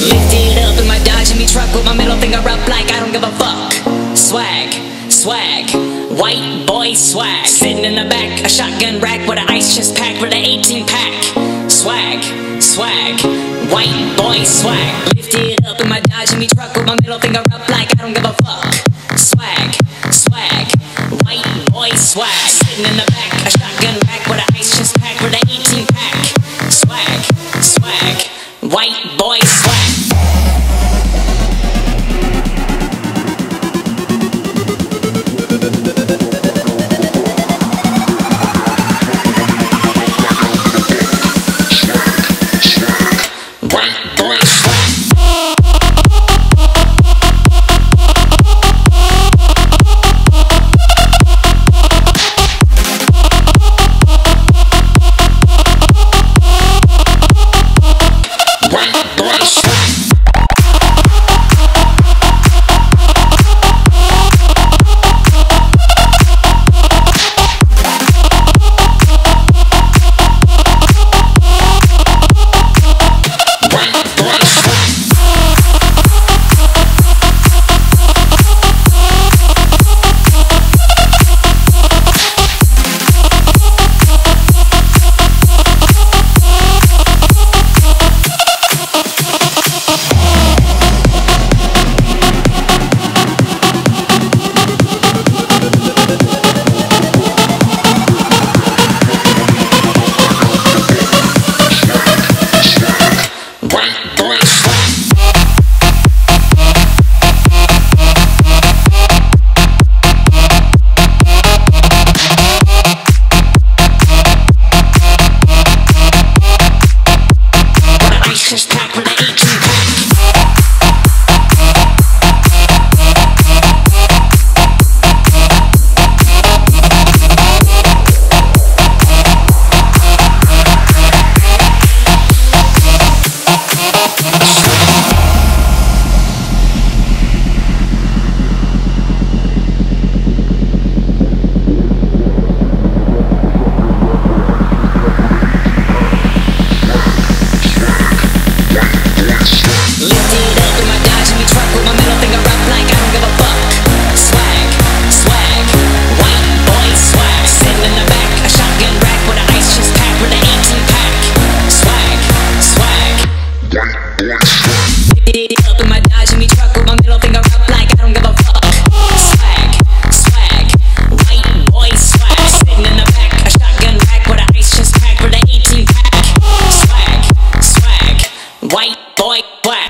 Lifted up in my Dodge and me truck with my middle finger up like I don't give a fuck. Swag, swag, white boy swag. Sitting in the back, a shotgun rack with an ice chest packed with an 18 pack. Swag, swag, white boy swag. Lifted up in my Dodge and me truck with my middle finger up like I don't give a fuck. Swag, swag, white boy swag. Sitting in the back, a shotgun rack with an ice chest packed with an 18 pack. Swag, swag, white boy swag. Up in my Dodge and me truck with my middle finger up like I don't give a fuck. Swag, swag, white boy swag. Sitting in the back, a shotgun rack with an ice chest packed with an 18 pack. Swag, swag, white boy swag.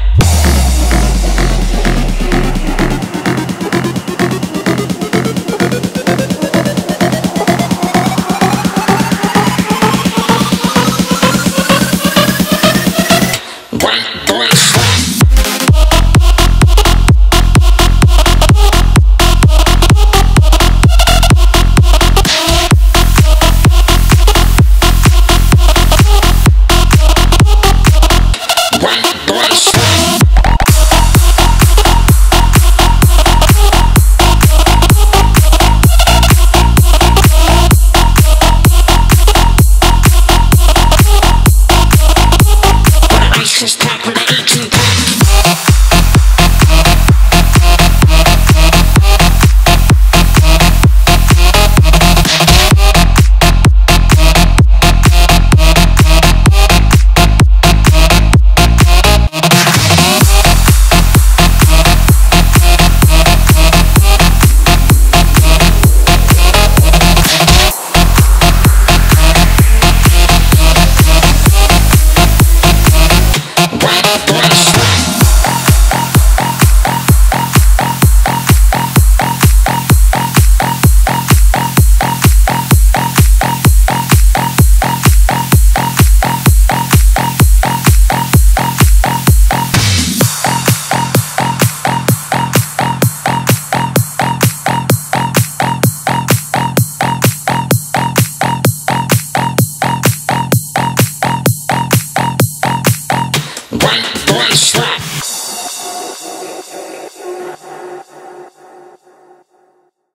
Just packed with an 18 pack. White boy swag.